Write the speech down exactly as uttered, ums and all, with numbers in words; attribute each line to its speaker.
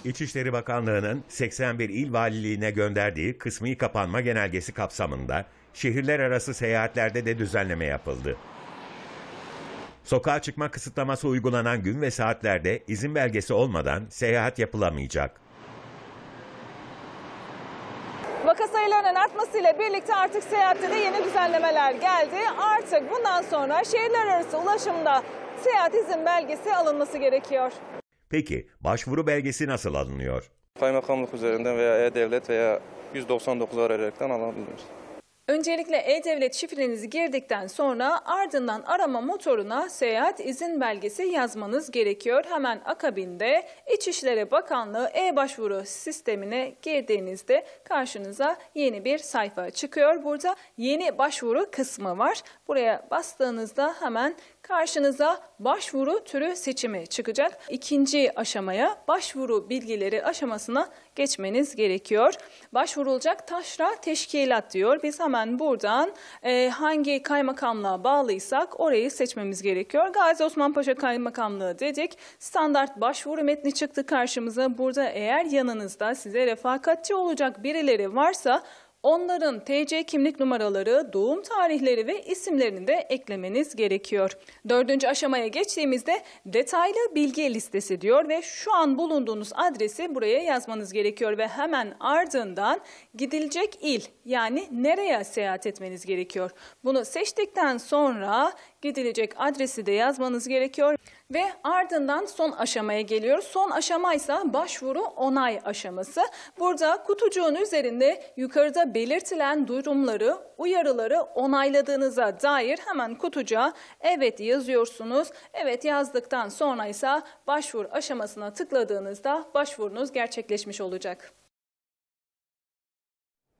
Speaker 1: İçişleri Bakanlığı'nın seksen bir il valiliğine gönderdiği kısmi kapanma genelgesi kapsamında şehirler arası seyahatlerde de düzenleme yapıldı. Sokağa çıkma kısıtlaması uygulanan gün ve saatlerde izin belgesi olmadan seyahat yapılamayacak.
Speaker 2: Vaka sayılarının artmasıyla birlikte artık seyahatte de yeni düzenlemeler geldi. Artık bundan sonra şehirler arası ulaşımda seyahat izin belgesi alınması gerekiyor.
Speaker 1: Peki başvuru belgesi nasıl alınıyor?
Speaker 3: Kaymakamlık üzerinden veya E-Devlet veya yüz doksan dokuz arayaraktan alabiliriz.
Speaker 2: Öncelikle E-Devlet şifrenizi girdikten sonra ardından arama motoruna seyahat izin belgesi yazmanız gerekiyor. Hemen akabinde İçişleri Bakanlığı e-başvuru sistemine girdiğinizde karşınıza yeni bir sayfa çıkıyor. Burada yeni başvuru kısmı var. Buraya bastığınızda hemen karşınıza başvuru türü seçimi çıkacak. İkinci aşamaya başvuru bilgileri aşamasına geçmeniz gerekiyor. Başvurulacak taşra teşkilat diyor. Biz hemen buradan e, hangi kaymakamlığa bağlıysak orayı seçmemiz gerekiyor. Gazi Osman Paşa Kaymakamlığı dedik. Standart başvuru metni çıktı karşımıza. Burada eğer yanınızda size refakatçi olacak birileri varsa onların T C kimlik numaraları, doğum tarihleri ve isimlerini de eklemeniz gerekiyor. Dördüncü aşamaya geçtiğimizde detaylı bilgi listesi diyor ve şu an bulunduğunuz adresi buraya yazmanız gerekiyor ve hemen ardından gidilecek il, yani nereye seyahat etmeniz gerekiyor. Bunu seçtikten sonra gidilecek adresi de yazmanız gerekiyor. Ve ardından son aşamaya geliyoruz. Son aşama ise başvuru onay aşaması. Burada kutucuğun üzerinde yukarıda belirtilen durumları, uyarıları onayladığınıza dair hemen kutucuğa evet yazıyorsunuz. Evet yazdıktan sonra ise başvuru aşamasına tıkladığınızda başvurunuz gerçekleşmiş olacak.